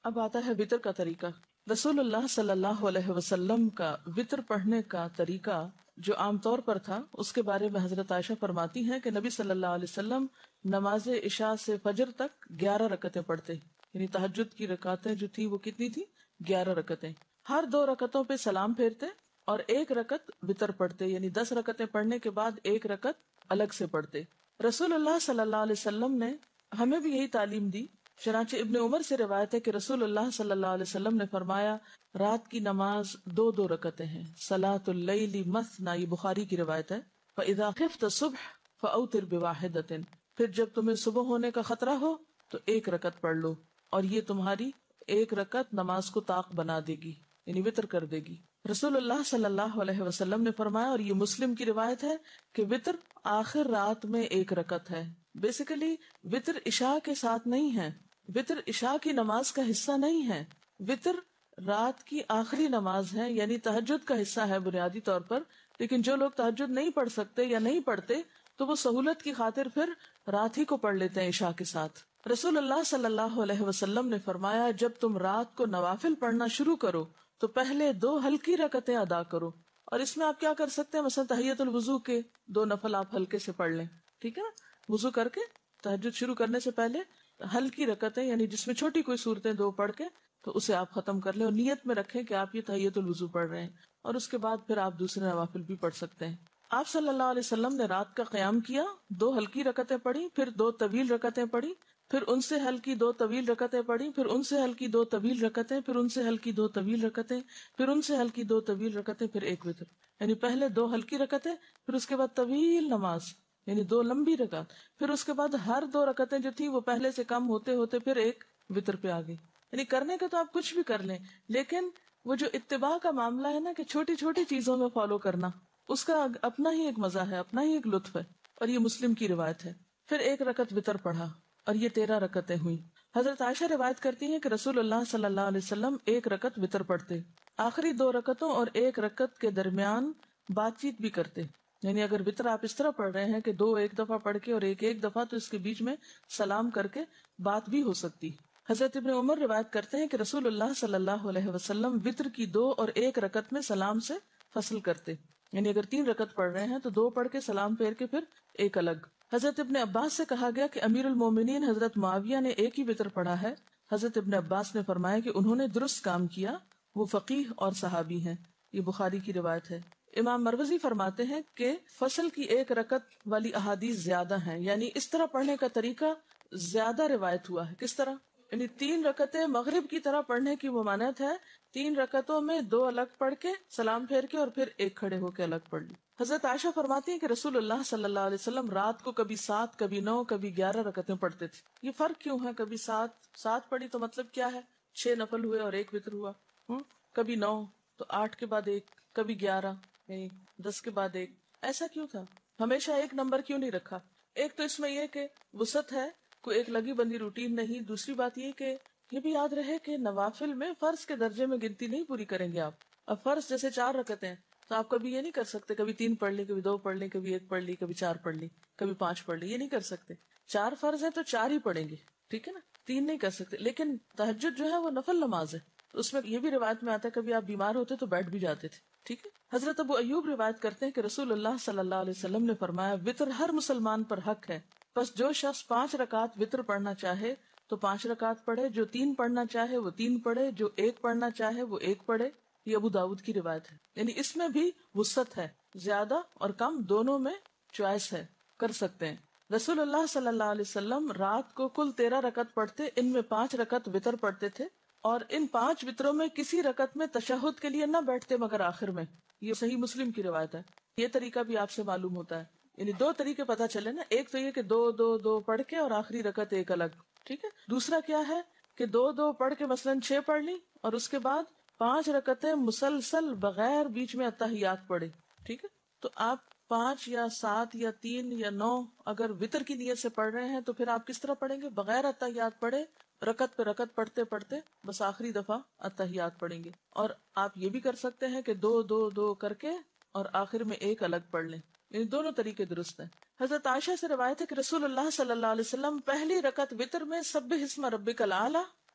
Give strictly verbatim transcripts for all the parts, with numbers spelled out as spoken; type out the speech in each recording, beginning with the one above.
اب آتا ہے وطر کا طریقہ. رسول اللہ صلی اللہ علیہ وسلم کا وطر پڑھنے کا طریقہ جو عام طور پر تھا، اس کے بارے میں حضرت عائشہ فرماتی ہیں کہ نبی صلی اللہ علیہ وسلم نماز عشاء سے فجر تک گیارہ رکعتیں پڑھتے، یعنی تہجد کی رکعتیں جو تھی وہ کتنی تھی؟ گیارہ رکعتیں. ہر دو رکعتوں پہ سلام پھیرتے اور ایک رکعت وطر پڑھتے، یعنی دس رکعتیں پڑھنے کے بعد ایک رکعت الگ سے پڑھتے. رسول اللہ صلی اللہ علیہ وسلم نے ہمیں بھی یہی تعلیم دی. چنانچہ ابن عمر سے روایت ہے کہ رسول اللہ صلی اللہ علیہ وسلم نے فرمایا رات کی نماز دو دو رکعتیں ہیں. صلاۃ اللیل مثنی، یہ بخاری کی روایت ہے. فاذا خفت الصبح فاوتر بواحدۃ، پھر جب تمہیں صبح ہونے کا خطرہ ہو تو ایک رکعت پڑھ لو، اور یہ تمہاری ایک رکعت نماز کو طاق بنا دے گی، یعنی وطر کر دے گی. رسول اللہ صلی اللہ علیہ وسلم نے فرمایا، اور یہ مسلم کی روایت ہے، کہ وطر آخر رات میں ایک رکعت ہے. بیسیکلی وطر عشاء کے ساتھ نہیں ہے، وطر عشاء کی نماز کا حصہ نہیں ہے، وطر رات کی آخری نماز ہے، یعنی تہجد کا حصہ ہے بنیادی طور پر. لیکن جو لوگ تہجد نہیں پڑھ سکتے یا نہیں پڑھتے تو وہ سہولت کی خاطر پھر رات ہی کو پڑھ لیتے ہیں عشاء کے ساتھ. رسول اللہ صلی اللہ علیہ وسلم نے فرمایا جب تم رات کو نوافل پڑھنا شروع کرو تو پہلے دو ہلکی رکعتیں ادا کرو. اور اس میں آپ کیا کر سکتے ہیں، مثلا تحیۃ الوضو کے دو نفل آپ ہلکے سے پڑھ لیں، ٹھیک ہے نا. وضو کر کے تہجد شروع کرنے سے پہلے ہلکی رکعتیں، یعنی جس میں چھوٹی کوئی صورتیں دو پڑھ کے تو اسے آپ ختم کر لیں، اور نیت میں رکھیں کہ آپ یہ تحیۃ الوضو پڑھ رہے ہیں، اور اس کے بعد پھر آپ دوسرے نوافل بھی پڑھ سکتے ہیں. آپ صلی اللہ علیہ وسلم نے رات کا قیام کیا، دو ہلکی رکعتیں پڑھی، پھر دو طویل رکعتیں پڑھی، پھر ان سے ہلکی دو طویل رکعتیں پڑھی، پھر ان سے ہلکی دو طویل رکعتیں، پھر ان سے ہلکی دو طویل رکعتیں، پھر ان سے ہلکی دو طویل رکعتیں، پھر ایک وتر. یعنی پہلے دو ہلکی رکعتیں، پھر اس کے بعد طویل نماز، یعنی دو لمبی رکعت، پھر اس کے بعد ہر دو رکعتیں جو تھی وہ پہلے سے کم ہوتے ہوتے پھر ایک وتر پہ آ گئی. یعنی کرنے کا تو آپ کچھ بھی کر لیں، لیکن وہ جو اتباع کا معاملہ ہے نا، کہ چھوٹی چھوٹی چیزوں میں فالو کرنا، اس کا اپنا ہی ایک مزہ ہے، اپنا ہی ایک لطف ہے. اور یہ مسلم کی روایت ہے. پھر ایک رکعت وتر پڑھا اور یہ تیرہ رکعتیں ہوئی. حضرت عائشہ روایت کرتی ہیں کہ رسول اللہ صلی اللہ علیہ وسلم ایک رکعت وتر پڑھتے، آخری دو رکعتوں اور ایک رکعت کے درمیان بات چیت بھی کرتے. یعنی اگر وتر آپ اس طرح پڑھ رہے ہیں کہ دو ایک دفعہ پڑھ کے اور ایک ایک دفعہ، تو اس کے بیچ میں سلام کر کے بات بھی ہو سکتی. حضرت ابن عمر روایت کرتے ہیں کہ رسول اللہ صلی اللہ علیہ وسلم وتر کی دو اور ایک رکعت میں سلام سے فصل کرتے. یعنی اگر تین رکعت پڑھ رہے ہیں تو دو پڑھ کے سلام پھیر کے پھر ایک الگ. حضرت ابن عباس سے کہا گیا کہ امیر المومنین حضرت معاویہ نے ایک ہی وتر پڑھا ہے. حضرت ابن عباس نے فرمایا کہ انہوں نے درست کام کیا، وہ فقیہ اور صحابی ہیں. یہ بخاری کی روایت ہے. امام مروزی فرماتے ہیں کہ فصل کی ایک رکعت والی احادیث زیادہ ہیں، یعنی اس طرح پڑھنے کا طریقہ زیادہ روایت ہوا ہے. کس طرح؟ یعنی تین رکعتیں مغرب کی طرح پڑھنے کی ممانعت ہے، تین رکعتوں میں دو الگ پڑھ کے سلام پھیر کے اور پھر ایک کھڑے ہو کے الگ پڑھ لی. حضرت عائشہ فرماتی ہیں کہ رسول اللہ صلی اللہ علیہ وسلم رات کو کبھی سات، کبھی نو، کبھی گیارہ رکعتیں پڑھتے تھے. یہ فرق کیوں ہے؟ کبھی سات سات پڑھی تو مطلب کیا ہے؟ چھ نفل ہوئے اور ایک وتر ہوا. ہوں کبھی نو تو آٹھ کے بعد ایک، کبھی گیارہ یعنی دس کے بعد ایک. ایسا کیوں تھا؟ ہمیشہ ایک نمبر کیوں نہیں رکھا؟ ایک تو اس میں یہ کہ وسعت ہے، کوئی ایک لگی بندی روٹین نہیں. دوسری بات یہ کہ یہ بھی یاد رہے کہ نوافل میں فرض کے درجے میں گنتی نہیں پوری کریں گے آپ. اب فرض جیسے چار رکعتیں ہیں تو آپ کبھی یہ نہیں کر سکتے کبھی تین پڑھ لی، کبھی دو پڑھ لی، کبھی ایک پڑھ لی، کبھی چار پڑھ لی، کبھی پانچ پڑھ لی. یہ نہیں کر سکتے. چار فرض ہے تو چار ہی پڑھیں گے، ٹھیک ہے نا، تین نہیں کر سکتے. لیکن تہجد جو ہے وہ نفل نماز ہے، تو اس میں یہ بھی روایت میں آتا ہے کبھی آپ بیمار ہوتے تو بیٹھ بھی جاتے تھے، ٹھیک ہے. حضرت ابو ایوب روایت کرتے ہیں کہ رسول اللہ صلی اللہ علیہ وسلم نے فرمایا وتر ہر مسلمان پر حق ہے، بس جو شخص پانچ رکعت وتر پڑھنا چاہے تو پانچ رکعت پڑھے، جو تین پڑھنا چاہے وہ تین پڑھے، جو ایک پڑھنا چاہے وہ ایک پڑھے. یہ ابو داؤد کی روایت ہے. یعنی اس میں بھی وسعت ہے، زیادہ اور کم دونوں میں چوائس ہے، کر سکتے ہیں. رسول اللہ صلی اللہ علیہ وسلم رات کو کل تیرہ رکعت پڑھتے، ان میں پانچ رکعت وتر پڑھتے تھے، اور ان پانچ وتروں میں کسی رکعت میں تشہد کے لیے نہ بیٹھتے مگر آخر میں. یہ صحیح مسلم کی روایت ہے. یہ طریقہ بھی آپ سے معلوم ہوتا ہے. یعنی دو طریقے پتہ چلے نا، ایک تو یہ کہ دو دو دو پڑھ کے اور آخری رکعت ایک الگ، ٹھیک ہے. دوسرا کیا ہے کہ دو دو پڑھ کے مثلاً چھ پڑھ لی اور اس کے بعد پانچ رکعتیں مسلسل بغیر بیچ میں اتحیات پڑھے، ٹھیک ہے. تو آپ پانچ یا سات یا تین یا نو اگر وتر کی نیت سے پڑھ رہے ہیں تو پھر آپ کس طرح پڑھیں گے؟ بغیر اتحیات پڑھے، رکعت پہ رکعت پڑھتے پڑھتے بس آخری دفعہ اتحیات پڑھیں گے. اور آپ یہ بھی کر سکتے ہیں کہ دو دو دو کر کے اور آخر میں ایک الگ پڑھ لیں. یعنی دونوں طریقے درست ہیں. حضرت عائشہ سے روایت ہے کہ رسول اللہ صلی اللہ علیہ وسلم پہلی رکعت وتر میں سبح اسم ربک الاعلی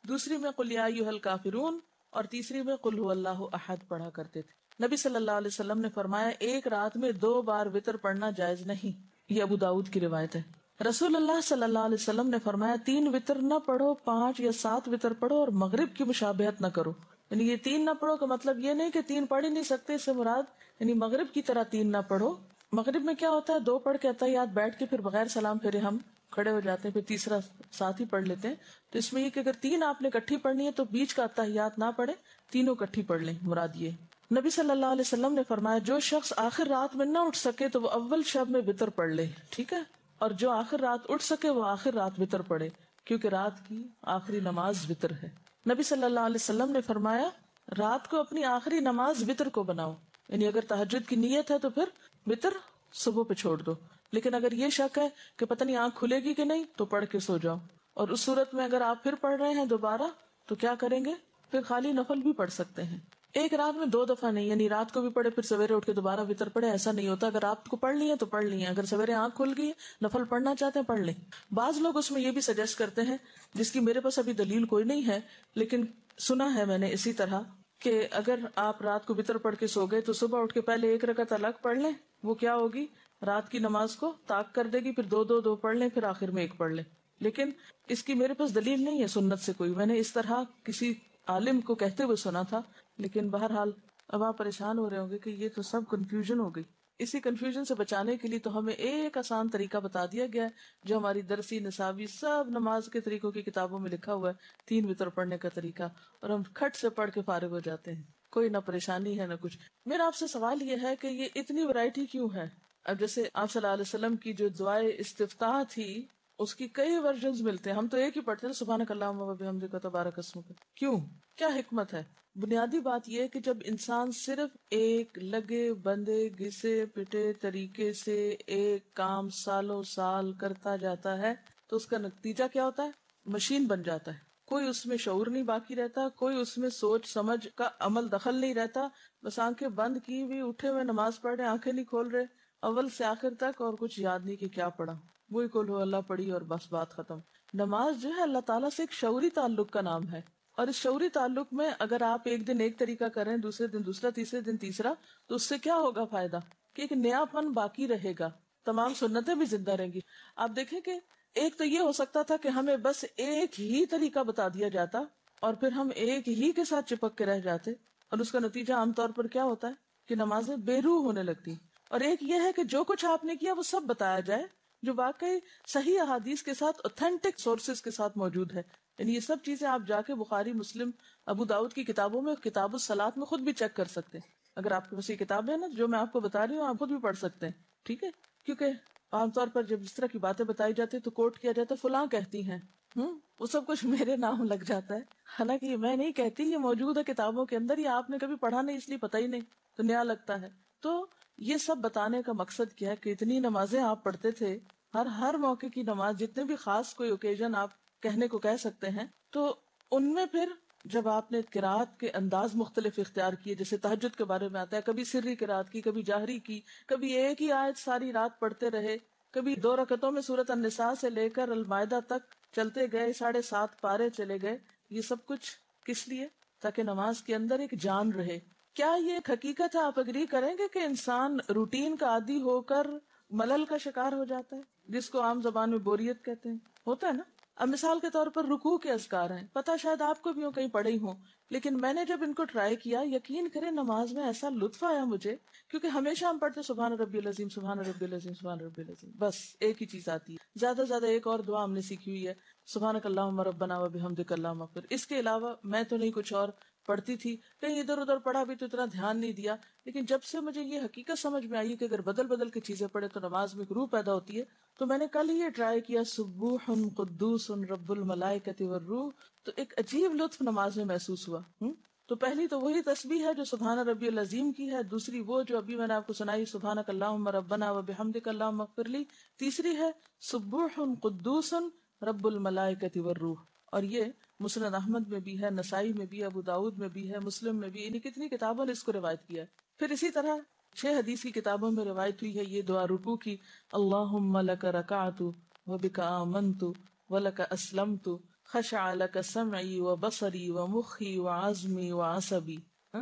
دوسری میں قل یا ایھا الکافرون اور تیسری میں قل ھو اللہ احد پڑھا کرتے تھے۔ نبی صلی اللہ علیہ وسلم نے فرمایا ایک رات میں دو بار وتر پڑھنا جائز نہیں، یہ ابو داؤد کی روایت ہے۔ رسول اللہ صلی اللہ علیہ وسلم نے فرمایا تین وتر نہ پڑھو، پانچ یا سات وتر پڑھو اور مغرب کی مشابہت نہ کرو۔ یعنی یہ تین نہ پڑھو کا مطلب یہ نہیں کہ تین پڑھ ہی نہیں سکتے، اس سے مراد یعنی مغرب کی طرح تین نہ پڑھو۔ مغرب میں کیا ہوتا ہے، دو پڑھ کے اتحیات بیٹھ کے پھر بغیر سلام پھیرے ہم کھڑے ہو جاتے ہیں، پھر تیسرا ساتھ ہی پڑھ لیتے ہیں۔ تو اس میں یہ کہ اگر تین آپ نے اکٹھی پڑھنی ہے تو بیچ کا اتحیات نہ پڑھے، تینوں اکٹھی پڑھ لیں، مراد یہ۔ نبی صلی اللہ علیہ وسلم نے فرمایا جو شخص آخر رات میں نہ اٹھ سکے تو وہ اول شب میں وتر پڑھ لے، ٹھیک ہے، اور جو آخر رات اٹھ سکے وہ آخر رات وتر پڑھے، کیونکہ رات کی آخری نماز وتر ہے۔ نبی صلی اللہ علیہ وسلم نے فرمایا رات کو اپنی آخری نماز وتر کو بناؤ، یعنی اگر تہجد کی نیت ہے تو پھر وتر صبح پہ چھوڑ دو، لیکن اگر یہ شک ہے کہ پتہ نہیں آنکھ کھلے گی کہ نہیں تو پڑھ کے سو جاؤ۔ اور اس صورت میں اگر آپ پھر پڑھ رہے ہیں دوبارہ تو کیا کریں گے، پھر خالی نفل بھی پڑھ سکتے ہیں، ایک رات میں دو دفعہ نہیں، یعنی رات کو بھی پڑھے پھر سویرے اٹھ کے دوبارہ وتر پڑھے، ایسا نہیں ہوتا۔ اگر آپ کو پڑھ لی ہے تو پڑھ لی ہے، اگر سویرے آنکھ کھل گئی نفل پڑھنا چاہتے ہیں پڑھ لیں۔ بعض لوگ اس میں یہ بھی سجیسٹ کرتے ہیں، جس کی میرے پاس ابھی دلیل کوئی نہیں ہے لیکن سنا ہے میں نے اسی طرح، کہ اگر آپ رات کو وتر پڑھ کے سو گئے تو صبح اٹھ کے پہلے ایک رکعت الگ پڑھ لیں، وہ کیا ہوگی، رات کی نماز کو طاق کر دے گی، پھر دو دو دو پڑھ لیں، پھر آخر میں ایک پڑھ لیں۔ لیکن اس کی میرے پاس دلیل نہیں ہے سنت سے کوئی، میں نے اس طرح کسی عالم کو کہتے ہوئے سنا تھا، لیکن بہرحال اب آپ پریشان ہو رہے ہوں گے کہ یہ تو سب کنفیوژن ہو گئی۔ اسی کنفیوژن سے بچانے کے لیے تو ہمیں ایک آسان طریقہ بتا دیا گیا ہے جو ہماری درسی نصابی سب نماز کے طریقوں کی کتابوں میں لکھا ہوا ہے، تین وتر پڑھنے کا طریقہ، اور ہم کھٹ سے پڑھ کے فارغ ہو جاتے ہیں، کوئی نہ پریشانی ہے نہ کچھ۔ میرا آپ سے سوال یہ ہے کہ یہ اتنی ورائٹی کیوں ہے؟ اب جیسے آپ صلی اللہ علیہ وسلم کی جو دعائے استفتاح تھی اس کی کئی ورژنز ملتے ہیں، ہم تو ایک ہی پڑھتے ہیں سبحانک اللہم و بحمدک تبارک اسمک، کیوں، کیا حکمت ہے؟ بنیادی بات یہ ہے کہ جب انسان صرف ایک لگے بندے گھسے پٹے طریقے سے ایک کام سالوں سال کرتا جاتا ہے تو اس کا نتیجہ کیا ہوتا ہے، مشین بن جاتا ہے، کوئی اس میں شعور نہیں باقی رہتا، کوئی اس میں سوچ سمجھ کا عمل دخل نہیں رہتا، بس آنکھیں بند کی ہوئی اٹھے ہوئے نماز پڑھ رہے، آنکھیں نہیں کھول رہے اول سے آخر تک، اور کچھ یاد نہیں کہ کیا پڑھا، وہی قل ہو اللہ پڑھی اور بس بات ختم۔ نماز جو ہے اللہ تعالیٰ سے ایک شعوری تعلق کا نام ہے، اور اس شعوری تعلق میں اگر آپ ایک دن ایک طریقہ کریں، دوسرے دن دوسرا، تیسرے دن تیسرا، تو اس سے کیا ہوگا فائدہ کہ ایک نیا پن باقی رہے گا، تمام سنتیں بھی زندہ رہیں گی۔ آپ دیکھیں کہ ایک تو یہ ہو سکتا تھا کہ ہمیں بس ایک ہی طریقہ بتا دیا جاتا اور پھر ہم ایک ہی کے ساتھ چپک کے رہ جاتے، اور اس کا نتیجہ عام طور پر کیا ہوتا ہے کہ نمازیں بے روح ہونے لگتی۔ اور ایک یہ ہے کہ جو کچھ آپ نے کیا وہ سب بتایا جائے جو واقعی صحیح احادیث کے ساتھ اوتھینٹک سورسز کے ساتھ موجود ہے، یعنی یہ سب چیزیں آپ جا کے بخاری، مسلم، ابو داؤد کی کتابوں میں، کتاب الصلاۃ میں خود بھی چیک کر سکتے ہیں۔ اگر آپ کے پاس یہ کتاب ہے نا جو میں آپ کو بتا رہی ہوں، آپ خود بھی پڑھ سکتے ہیں، ٹھیک ہے، کیونکہ عام طور پر جب اس طرح کی باتیں بتائی جاتی تو کوٹ کیا جاتا ہے فلاں کہتی ہیں، ہوں وہ سب کچھ میرے نام لگ جاتا ہے، حالانکہ یہ میں نہیں کہتی، یہ موجود ہے کتابوں کے اندر، یہ آپ نے کبھی پڑھا نہیں اس لیے پتہ ہی نہیں تو نیا لگتا ہے۔ تو یہ سب بتانے کا مقصد کیا ہے کہ اتنی نمازیں آپ پڑھتے تھے، ہر ہر موقع کی نماز، جتنے بھی خاص کوئی اوکیزن آپ کہنے کو کہہ سکتے ہیں، تو ان میں پھر جب آپ نے قرات کے انداز مختلف اختیار کیے، جیسے تہجد کے بارے میں آتا ہے، کبھی سری قرات کی، کبھی جہری کی، کبھی ایک ہی آیت ساری رات پڑھتے رہے، کبھی دو رکعتوں میں سورۃ النساء سے لے کر المائدہ تک چلتے گئے، ساڑھے سات پارے چلے گئے، یہ سب کچھ کس لیے؟ تاکہ نماز کے اندر ایک جان رہے۔ کیا یہ ایک حقیقت ہے، آپ اگری کریں گے کہ انسان روٹین کا عادی ہو کر ملل کا شکار ہو جاتا ہے، جس کو عام زبان میں بوریت کہتے ہیں، ہوتا ہے نا؟ اب مثال کے طور پر رکوع کے اذکار ہیں، پتہ شاید آپ کو بھی ہوں، کہیں پڑھے ہی ہوں، لیکن میں نے جب ان کو ٹرائی کیا، یقین کریں نماز میں ایسا لطف آیا مجھے، کیونکہ ہمیشہ ہم پڑھتے سبحان ربی العظیم، سبحان ربی العظیم، سبحان ربی العظیم، بس ایک ہی چیز آتی ہے، زیادہ سے زیادہ ایک اور دعا ہم نے سیکھی ہوئی ہے، سبحانک اللہم ربنا و بحمدک اللہم اغفر، اس کے علاوہ میں تو نہیں کچھ اور پڑھتی تھی، کہیں ادھر ادھر پڑھا بھی تو اتنا دھیان نہیں دیا، لیکن جب سے مجھے یہ حقیقت سمجھ میں آئی کہ اگر بدل بدل کے چیزیں پڑھے تو نماز میں ایک روح پیدا ہوتی ہے، تو میں نے کل ہی یہ ٹرائی کیا سبوح قدوس رب الملائکۃ والروح، تو ایک عجیب لطف نماز میں محسوس ہوا۔ ہم تو پہلی تو وہی تسبیح ہے جو سبحان ربی العظیم کی ہے، دوسری وہ جو ابھی میں نے آپ کو سنائی سبحانک اللہم ربنا و بحمدک اللہم اغفر لی، تیسری ہے سبوح قدوس رب الملائکۃ والروح، اور یہ مسند احمد میں بھی ہے، نسائی میں بھی، ابو داؤد میں بھی ہے، مسلم میں بھی، یعنی کتنی کتابوں نے اس کو روایت کیا ہے۔ پھر اسی طرح چھ حدیث کی کتابوں میں روایت ہوئی ہے یہ دعا رکوع کی، اللہم لک رکعت وبک آمنت ولک اسلمت خشع لک سمعی و بصری و مخی و عظمی و عصبی.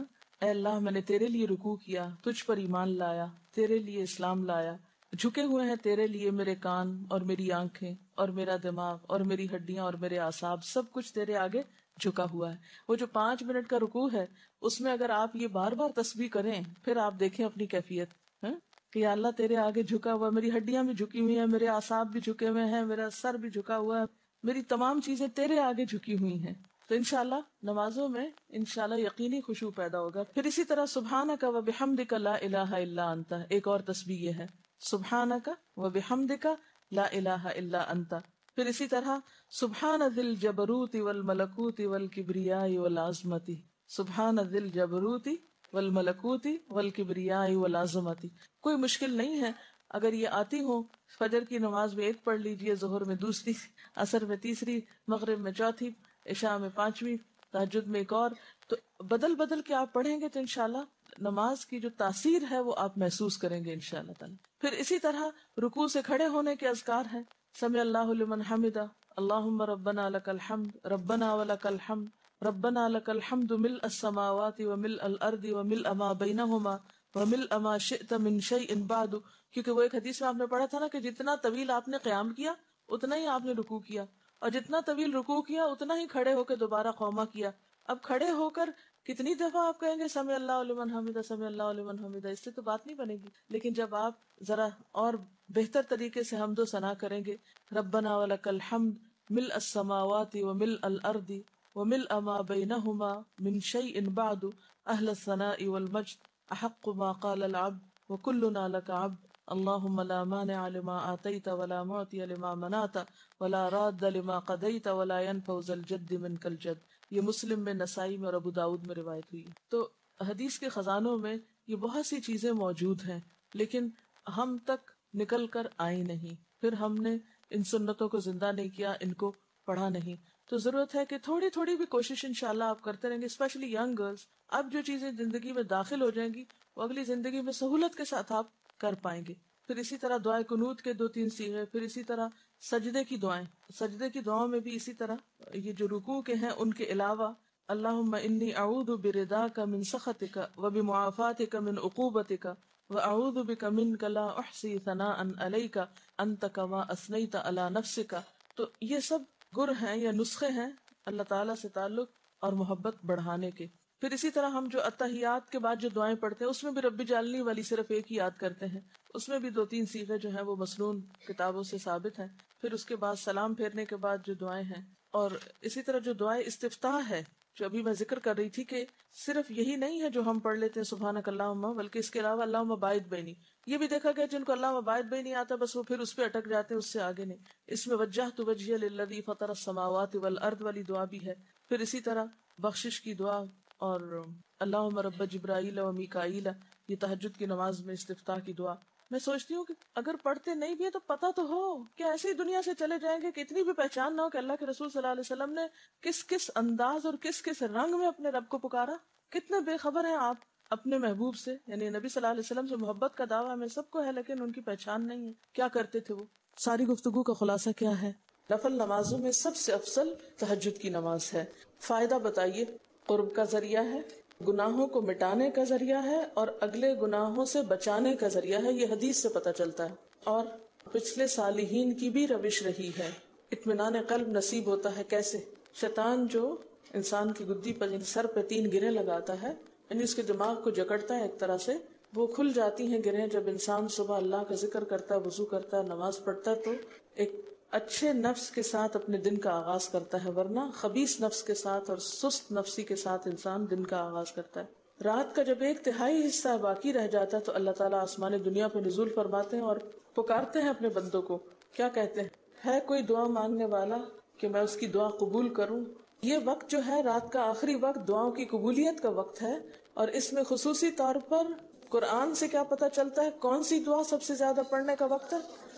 اے اللہ میں نے تیرے لیے رکوع کیا، تجھ پر ایمان لایا، تیرے لیے اسلام لایا، جھکے ہوئے ہیں تیرے لیے میرے کان اور میری آنکھیں اور میرا دماغ اور میری ہڈیاں اور میرے اعصاب، سب کچھ تیرے آگے جھکا ہوا ہے. وہ جو پانچ منٹ کا رکوع ہے اس میں اگر آپ یہ بار بار تسبیح کریں پھر آپ دیکھیں اپنی کیفیت کہ یا اللہ تیرے آگے جھکا ہوا، میری ہڈیاں بھی جھکی ہوئی ہیں، میرے اعصاب بھی جھکے ہوئے ہیں، میرا سر بھی جھکا ہوا ہے، میری تمام چیزیں تیرے آگے جھکی ہوئی ہیں. تو انشاءاللہ نمازوں میں انشاءاللہ یقینی خشوع پیدا ہوگا. پھر اسی طرح سبحانک و بحمدک لا الہ الا انت، ایک اور تسبیح یہ ہے سبحانک و بحمدک لا الہ الا انت. پھر اسی طرح سبحان ذی الجبروت والملکوت والکبریاء والعظمت، سبحان ذی الجبروت والملکوت والکبریاء والعظمت. کوئی مشکل نہیں ہے، اگر یہ آتی ہو فجر کی نماز میں ایک پڑھ لیجئے، ظہر میں دوسری، عصر میں تیسری، مغرب میں چوتھی، عشاء میں پانچویں، تہجد میں ایک اور، تو بدل بدل کے آپ پڑھیں گے تو انشاءاللہ نماز کی جو تاثیر ہے وہ آپ محسوس کریں گے انشاءاللہ تعالی. پھر اسی طرح رکوع سے کھڑے ہونے کے اذکار ہیں، سمع اللہ لمن حمدہ، اللہم ربنا لک الحمد، ربنا ولک الحمد، ربنا لک الحمد ملء السماوات وملء الارض وملء ما بینہما وملء ما شئت من شیء بعد. کیونکہ وہ ایک حدیث میں آپ نے پڑھا تھا نا کہ جتنا طویل آپ نے قیام کیا اتنا ہی آپ نے رکوع کیا، اور جتنا طویل رکوع کیا اتنا ہی کھڑے ہو کے دوبارہ قوما کیا. اب کھڑے ہو کر کتنی دفعہ آپ کہیں گے سمع اللہ لمن حمدہ، سمع اللہ لمن حمدہ، اس سے تو بات نہیں بنے گی. لیکن جب آپ ذرا اور بہتر طریقے سے حمد و ثنا کریں گے، ربنا ولک الحمد ملء السماوات وملء الارض وملء ما بینہما من شیء بعد اہل الثناء والمجد احق ما قال العبد وکلنا لک عبد اللہم لا مانع لما آتیت ولا معطی لما منعت ولا راد لما قضیت ولا ينفع ذا الجد منک الجد. یہ مسلم میں، نسائی میں اور ابو داؤد میں روایت ہوئی. تو حدیث کے خزانوں میں یہ بہت سی چیزیں موجود ہیں لیکن ہم تک نکل کر آئی نہیں، پھر ہم نے ان سنتوں کو زندہ نہیں کیا، ان کو پڑھا نہیں. تو ضرورت ہے کہ تھوڑی تھوڑی بھی کوشش انشاءاللہ آپ کرتے رہیں گے، اسپیشلی ینگ گرلز. اب جو چیزیں زندگی میں داخل ہو جائیں گی وہ اگلی زندگی میں سہولت کے ساتھ آپ کر پائیں گے. پھر اسی طرح دعائے قنوت کے دو تین صیغے، پھر اسی طرح سجدے کی دعائیں، سجدے کی دعاؤں میں بھی اسی طرح یہ جو رکوع کے ہیں ان کے علاوہ اللہم انی اعوذ برضاک من سخطک وبمعافاتک من عقوبتک واعوذ بک منک لا احصی ثناء علیک انت کما اثنیت علی نفسک. تو یہ سب گر ہیں یا نسخے ہیں اللہ تعالیٰ سے تعلق اور محبت بڑھانے کے. پھر اسی طرح ہم جو اتحیات کے بعد جو دعائیں پڑھتے ہیں اس میں بھی رب جعلنی والی صرف ایک ہی یاد کرتے ہیں، اس میں بھی دو تین صیغے جو ہیں وہ مسنون کتابوں سے ثابت ہیں. پھر اس کے بعد سلام پھیرنے کے بعد جو دعائیں ہیں، اور اسی طرح جو دعائیں استفتاح ہے جو ابھی میں ذکر کر رہی تھی کہ صرف یہی نہیں ہے جو ہم پڑھ لیتے ہیں سبحانک اللہم، بلکہ اس کے علاوہ اللہم باعث بینی، یہ بھی دیکھا گیا جن کو اللہم باعث بینی آتا بس وہ پھر اس پہ اٹک جاتے ہیں، اس سے آگے نہیں. اس میں وجہت وجہی للذی فطر السماوات والارض والی دعا بھی ہے. پھر اسی طرح بخشش کی دعا اور اللہم رب جبرائیل و میکائیل، یہ تہجد کی نماز میں استفتاح کی دعا. میں سوچتی ہوں کہ اگر پڑھتے نہیں بھی ہے تو پتہ تو ہو کہ ایسے ہی دنیا سے چلے جائیں گے کہ اتنی بھی پہچان نہ ہو کہ اللہ کے رسول صلی اللہ علیہ وسلم نے کس کس انداز اور کس کس رنگ میں اپنے رب کو پکارا. کتنے بے خبر ہیں آپ اپنے محبوب سے، یعنی نبی صلی اللہ علیہ وسلم سے محبت کا دعویٰ ہمیں سب کو ہے لیکن ان کی پہچان نہیں ہے. کیا کرتے تھے وہ؟ ساری گفتگو کا خلاصہ کیا ہے؟ نفل نمازوں میں سب سے افضل تہجد کی نماز ہے. فائدہ بتائیے. قرب کا ذریعہ ہے، گناہوں کو مٹانے کا ذریعہ ہے، اور اگلے گناہوں سے بچانے کا ذریعہ ہے. یہ حدیث سے پتہ چلتا ہے. اور پچھلے صالحین کی بھی روش رہی ہے. اطمینان قلب نصیب ہوتا ہے. کیسے؟ شیطان جو انسان کی گدی پر سر پہ تین گریں لگاتا ہے، یعنی اس کے دماغ کو جکڑتا ہے ایک طرح سے، وہ کھل جاتی ہیں گرہیں جب انسان صبح اللہ کا ذکر کرتا ہے، وضو کرتا ہے، نماز پڑھتا ہے، تو ایک اچھے نفس کے ساتھ اپنے دن کا آغاز کرتا ہے. ورنہ خبیث نفس کے ساتھ اور سست نفسی کے ساتھ انسان دن کا آغاز کرتا ہے. رات کا جب ایک تہائی حصہ باقی رہ جاتا ہے تو اللہ تعالیٰ آسمان دنیا پہ نزول فرماتے ہیں اور پکارتے ہیں اپنے بندوں کو. کیا کہتے ہیں؟ ہے کوئی دعا مانگنے والا کہ میں اس کی دعا قبول کروں. یہ وقت جو ہے رات کا آخری وقت دعاؤں کی قبولیت کا وقت ہے، اور اس میں خصوصی طور پر قرآن سے کیا پتہ چلتا ہے کون سی دعا سب سے زیادہ پڑھنے کا وقت ہے؟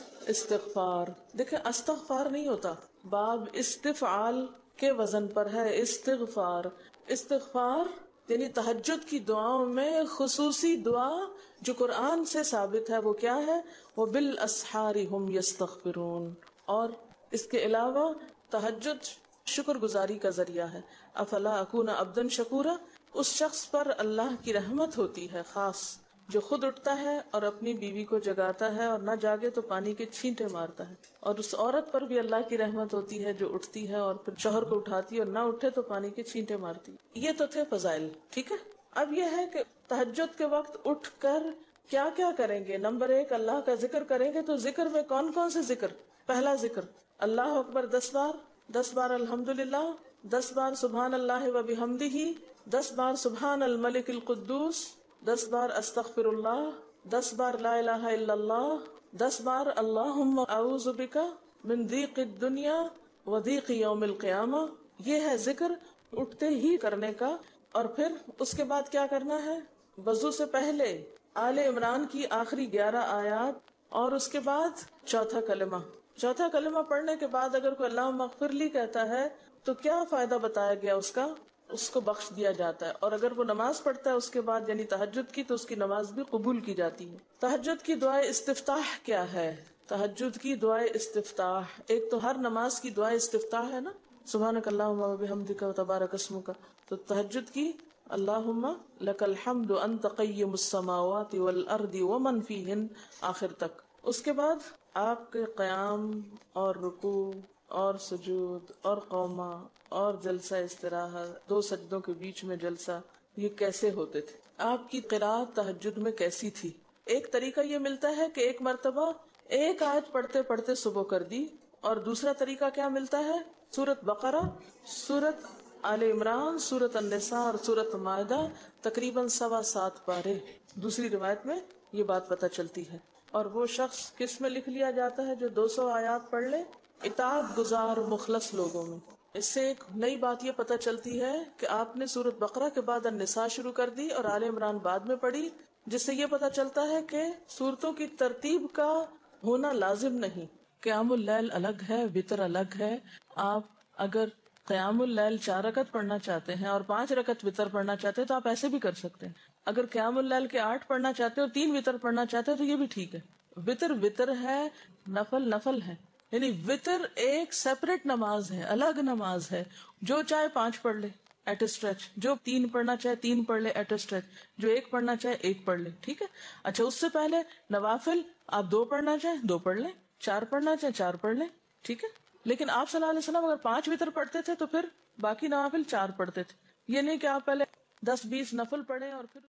استغفار. دیکھیں استغفار نہیں ہوتا، باب استفعال کے وزن پر ہے استغفار. استغفار یعنی تہجد کی دعاؤں میں خصوصی دعا جو قرآن سے ثابت ہے وہ کیا ہے؟ وَبِالْأَسْحَارِ هُمْ يَسْتَغْفِرُونَ. اور اس کے علاوہ تہجد شکر گزاری کا ذریعہ ہے. افلا اکون عبدا شکورا، اس شخص پر اللہ کی رحمت ہوتی ہے خاص جو خود اٹھتا ہے اور اپنی بیوی کو جگاتا ہے اور نہ جاگے تو پانی کے چھینٹے مارتا ہے. اور اس عورت پر بھی اللہ کی رحمت ہوتی ہے جو اٹھتی ہے اور پھر شوہر کو اٹھاتی ہے اور نہ اٹھے تو پانی کے چھینٹے مارتی. یہ تو تھے فضائل. ٹھیک ہے، اب یہ ہے کہ تہجد کے وقت اٹھ کر کیا کیا کریں گے. نمبر ایک، اللہ کا ذکر کریں گے. تو ذکر میں کون کون سے ذکر؟ پہلا ذکر اللہ اکبر دس بار، دس بار الحمدللہ، دس بار سبحان اللہ و بحمدہ، دس بار سبحان الملک القدوس، دس بار استغفر اللہ، دس بار لا الہ الا اللہ، دس بار اللہم اعوذ بک من ضیق الدنیا و ضیق یوم القیامہ. یہ ہے ذکر اٹھتے ہی کرنے کا. اور پھر اس کے بعد کیا کرنا ہے؟ وضو سے پہلے آل عمران کی آخری گیارہ آیات اور اس کے بعد چوتھا کلمہ. چوتھا کلمہ پڑھنے کے بعد اگر کوئی اللہ مغفر لی کہتا ہے تو کیا فائدہ بتایا گیا اس کا؟ اس کو بخش دیا جاتا ہے. اور اگر وہ نماز پڑھتا ہے اس کے بعد یعنی تہجد کی، تو اس کی نماز بھی قبول کی جاتی ہے. تہجد کی دعائے استفتاح کیا ہے؟ تہجد کی دعائے استفتاح، ایک تو ہر نماز کی دعائے استفتاح ہے نا، سبحانک اللہم و بحمدک و تبارک اسمک. تو تہجد کی اللہم لک الحمد انت قیم السماوات والارض ومن فیہن آخر تک. اس کے بعد آپ کے قیام اور رکوع اور سجود اور قوما اور جلسہ استراحت، دو سجدوں کے بیچ میں جلسہ، یہ کیسے ہوتے تھے؟ آپ کی قرات تہجد میں کیسی تھی؟ ایک طریقہ یہ ملتا ہے کہ ایک مرتبہ ایک آیت پڑھتے پڑھتے صبح کر دی. اور دوسرا طریقہ کیا ملتا ہے؟ سورت بقرہ، سورت آل عمران، سورت النساء اور سورت مائدہ، تقریباً سوا سات پارے. دوسری روایت میں یہ بات پتہ چلتی ہے. اور وہ شخص کس میں لکھ لیا جاتا ہے جو دو سو آیات پڑھ لے؟ اطاعت گزار مخلص لوگوں میں. اس سے ایک نئی بات یہ پتہ چلتی ہے کہ آپ نے سورت بقرہ کے بعد النساء شروع کر دی اور آل عمران بعد میں پڑھی، جس سے یہ پتہ چلتا ہے کہ سورتوں کی ترتیب کا ہونا لازم نہیں. قیام اللیل الگ ہے، وتر الگ ہے. آپ اگر قیام اللیل چار رکعت پڑھنا چاہتے ہیں اور پانچ رکعت وتر پڑھنا چاہتے ہیں تو آپ ایسے بھی کر سکتے ہیں. اگر قیام اللیل کے آٹھ پڑھنا چاہتے ہیں اور تین وتر پڑھنا چاہتے ہیں تو یہ بھی ٹھیک ہے. وتر وتر ہے، نفل نفل ہے. یعنی وتر ایک سیپریٹ نماز ہے، الگ نماز ہے. جو چاہے پانچ پڑھ لے ایٹ اسٹریچ، جو تین پڑھنا چاہے تین پڑھ لے ایٹ اسٹریچ، جو ایک پڑھنا چاہے ایک پڑھ لے. ٹھیک ہے. اچھا، اس سے پہلے نوافل آپ دو پڑھنا چاہیں دو پڑھ لیں، چار پڑھنا چاہیں چار پڑھ لیں. ٹھیک ہے. لیکن آپ صلی اللہ علیہ وسلم اگر پانچ وتر پڑھتے تھے تو پھر باقی نوافل چار پڑھتے تھے. یہ نہیں کہ آپ پہلے دس بیس نفل پڑھیں اور پھر